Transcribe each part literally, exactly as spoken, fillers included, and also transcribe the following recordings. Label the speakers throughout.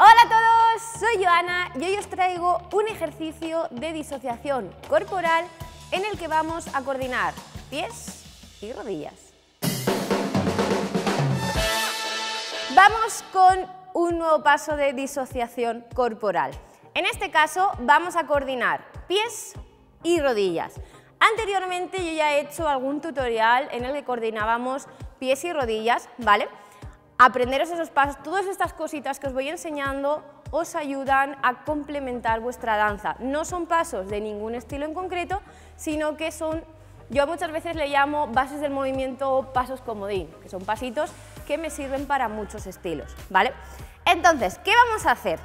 Speaker 1: Hola a todos, soy Joana y hoy os traigo un ejercicio de disociación corporal en el que vamos a coordinar pies y rodillas. Vamos con un nuevo paso de disociación corporal. En este caso vamos a coordinar pies y rodillas. Anteriormente yo ya he hecho algún tutorial en el que coordinábamos pies y rodillas, ¿vale? Aprenderos esos pasos, todas estas cositas que os voy enseñando os ayudan a complementar vuestra danza. No son pasos de ningún estilo en concreto, sino que son, yo muchas veces le llamo bases del movimiento o pasos comodín, que son pasitos que me sirven para muchos estilos, ¿vale? Entonces, ¿qué vamos a hacer?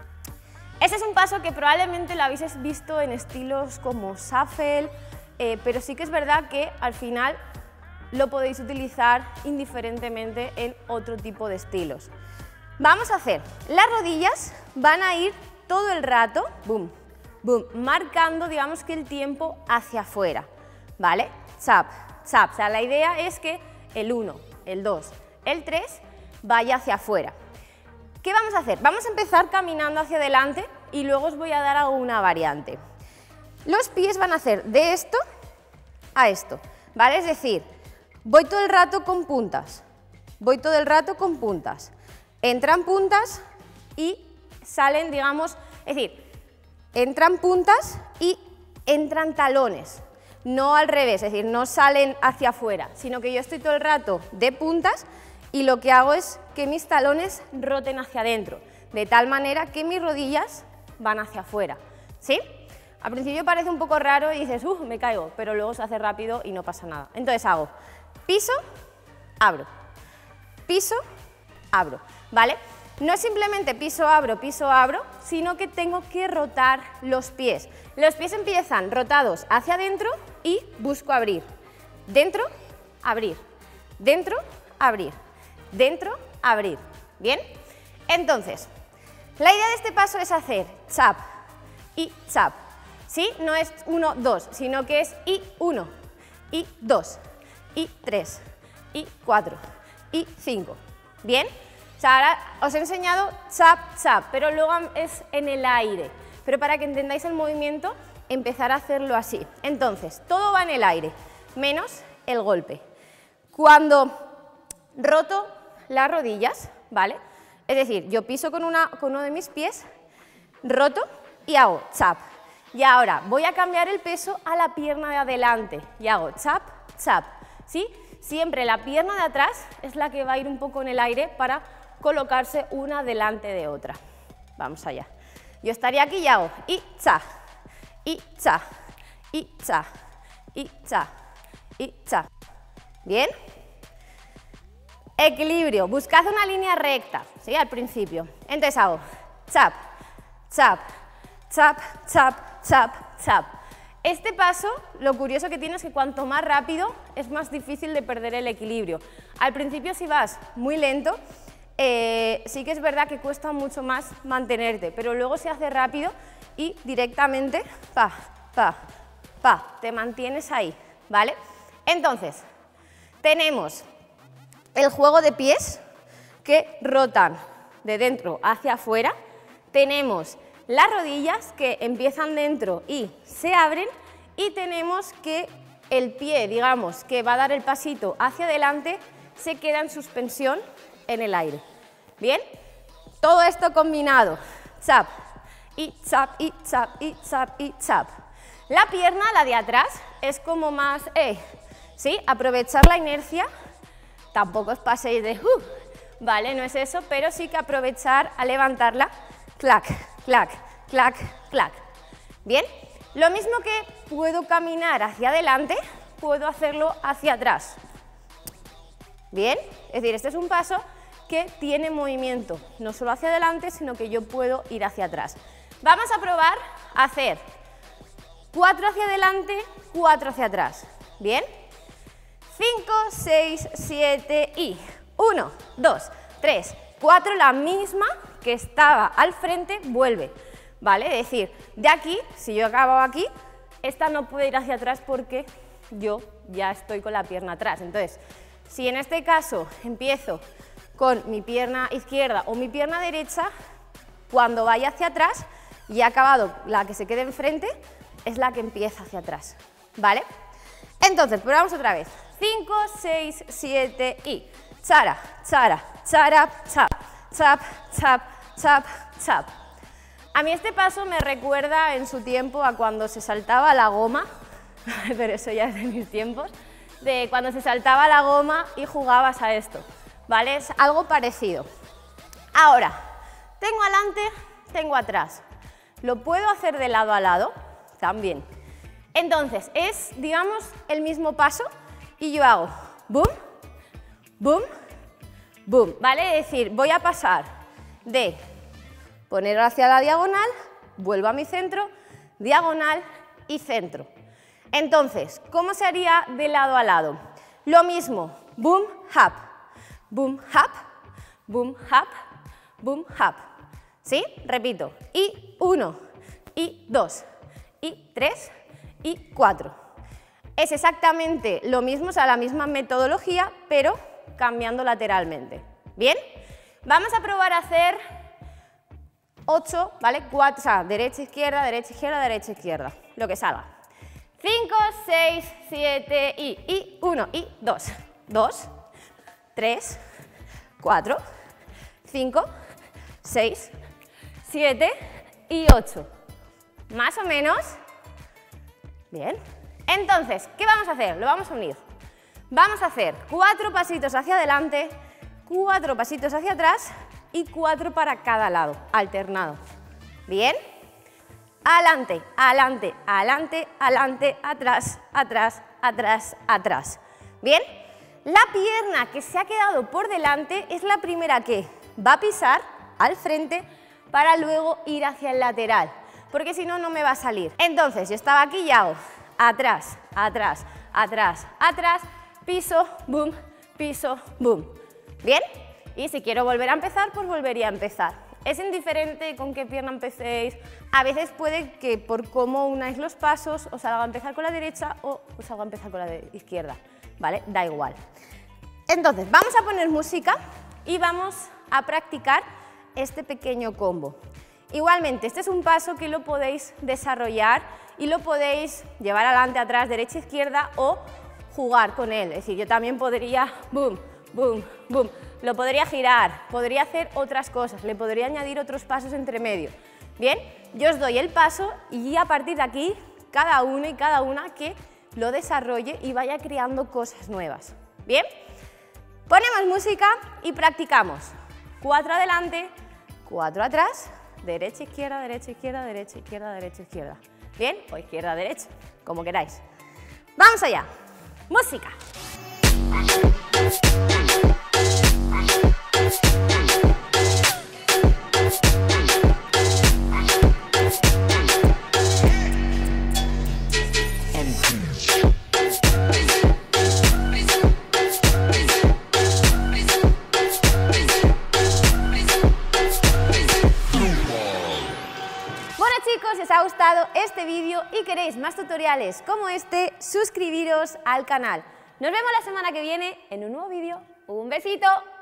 Speaker 1: Este es un paso que probablemente lo habéis visto en estilos como shuffle, eh, pero sí que es verdad que al final lo podéis utilizar indiferentemente en otro tipo de estilos. Vamos a hacer, las rodillas van a ir todo el rato, boom, boom, marcando, digamos que el tiempo hacia afuera, ¿vale? Chap, chap, o sea, la idea es que el uno, el dos, el tres vaya hacia afuera. ¿Qué vamos a hacer? Vamos a empezar caminando hacia adelante y luego os voy a dar alguna variante. Los pies van a hacer de esto a esto, ¿vale? Es decir, voy todo el rato con puntas, voy todo el rato con puntas, entran puntas y salen, digamos, es decir, entran puntas y entran talones, no al revés, es decir, no salen hacia afuera, sino que yo estoy todo el rato de puntas y lo que hago es que mis talones roten hacia adentro, de tal manera que mis rodillas van hacia afuera, ¿sí? Al principio parece un poco raro y dices, uff, me caigo, pero luego se hace rápido y no pasa nada. Entonces hago piso, abro, piso, abro, ¿vale? No es simplemente piso, abro, piso, abro, sino que tengo que rotar los pies. Los pies empiezan rotados hacia adentro y busco abrir. Dentro, abrir, dentro, abrir, dentro, abrir. ¿Bien? Entonces, la idea de este paso es hacer chap y chap, ¿sí? No es uno, dos, sino que es y uno, y dos, y tres, y cuatro, y cinco. ¿Bien? O sea, ahora os he enseñado chap, chap, pero luego es en el aire. Pero para que entendáis el movimiento, empezar a hacerlo así. Entonces, todo va en el aire, menos el golpe. Cuando roto las rodillas, ¿vale? Es decir, yo piso con, una, con uno de mis pies, roto y hago chap. Y ahora voy a cambiar el peso a la pierna de adelante y hago chap, chap. ¿Sí? Siempre la pierna de atrás es la que va a ir un poco en el aire para colocarse una delante de otra. Vamos allá. Yo estaría aquí y hago y cha, y cha, y cha, y cha, y cha. ¿Bien? Equilibrio. Buscad una línea recta, ¿sí? Al principio. Entonces hago chap, chap, chap, chap, chap, chap. Este paso, lo curioso que tiene es que cuanto más rápido es más difícil de perder el equilibrio. Al principio si vas muy lento, eh, sí que es verdad que cuesta mucho más mantenerte, pero luego se hace rápido y directamente, pa, pa, pa, te mantienes ahí, ¿vale? Entonces, tenemos el juego de pies que rotan de dentro hacia afuera, tenemos las rodillas que empiezan dentro y se abren y tenemos que el pie, digamos, que va a dar el pasito hacia adelante, se queda en suspensión en el aire. ¿Bien? Todo esto combinado, chap, y chap, y chap, y chap, y chap. La pierna, la de atrás, es como más, eh, ¿sí? Aprovechar la inercia, tampoco os paséis de, uh, vale, no es eso, pero sí que aprovechar a levantarla, clac, clac, clac, clac. ¿Bien? Lo mismo que puedo caminar hacia adelante, puedo hacerlo hacia atrás. ¿Bien? Es decir, este es un paso que tiene movimiento, no solo hacia adelante, sino que yo puedo ir hacia atrás. Vamos a probar a hacer cuatro hacia adelante, cuatro hacia atrás. ¿Bien? cinco, seis, siete y uno, dos, tres, cuatro, la misma que estaba al frente, vuelve, ¿vale? Es decir, de aquí, si yo acabo aquí, esta no puede ir hacia atrás porque yo ya estoy con la pierna atrás. Entonces, si en este caso empiezo con mi pierna izquierda o mi pierna derecha, Cuando vaya hacia atrás y ha acabado la que se quede enfrente, es la que empieza hacia atrás, ¿vale? Entonces, probamos otra vez. cinco, seis, siete y chara, chara, chara, chap, chap, chap, chap, chap. A mí este paso me recuerda en su tiempo a cuando se saltaba la goma, pero eso ya es de mis tiempos, de cuando se saltaba la goma y jugabas a esto, ¿vale? Es algo parecido. Ahora, tengo adelante, tengo atrás. ¿Lo puedo hacer de lado a lado? También. Entonces, es, digamos, el mismo paso y yo hago boom, boom, boom, ¿vale? Es decir, voy a pasar de poner hacia la diagonal, vuelvo a mi centro, diagonal y centro. Entonces, ¿cómo se haría de lado a lado? Lo mismo, boom, hop, boom, hop, boom, hop, boom, hop. ¿Sí? Repito. Y uno, y dos, y tres, y cuatro. Es exactamente lo mismo, o sea, la misma metodología, pero cambiando lateralmente. ¿Bien? Vamos a probar a hacer ocho, ¿vale? cuatro, o sea, derecha, izquierda, derecha, izquierda, derecha, izquierda, lo que salga. cinco, seis, siete y, y uno, y dos, dos, tres, cuatro, cinco, seis, siete y ocho. Más o menos. Bien. Entonces, ¿qué vamos a hacer? Lo vamos a unir. Vamos a hacer cuatro pasitos hacia adelante, cuatro pasitos hacia atrás y cuatro para cada lado, alternado. ¿Bien? Adelante, adelante, adelante, adelante, atrás, atrás, atrás, atrás. ¿Bien? La pierna que se ha quedado por delante es la primera que va a pisar al frente para luego ir hacia el lateral, porque si no, no me va a salir. Entonces, yo estaba aquí y hago atrás, atrás, atrás, atrás, piso, boom, piso, boom. ¿Bien? Y si quiero volver a empezar, pues volvería a empezar. Es indiferente con qué pierna empecéis. A veces puede que por cómo unáis los pasos os haga empezar con la derecha o os haga empezar con la de izquierda, ¿vale? Da igual. Entonces, vamos a poner música y vamos a practicar este pequeño combo. Igualmente, este es un paso que lo podéis desarrollar y lo podéis llevar adelante, atrás, derecha, izquierda o jugar con él. Es decir, yo también podría boom, boom, boom. Lo podría girar, podría hacer otras cosas, le podría añadir otros pasos entre medio. Bien, yo os doy el paso y a partir de aquí, cada uno y cada una que lo desarrolle y vaya creando cosas nuevas. Bien, ponemos música y practicamos. Cuatro adelante, cuatro atrás, derecha, izquierda, derecha, izquierda, derecha, izquierda, derecha, izquierda. Bien, o izquierda, derecha, como queráis. Vamos allá, música. Si os ha gustado este vídeo y queréis más tutoriales como este, suscribiros al canal. Nos vemos la semana que viene en un nuevo vídeo. ¡Un besito!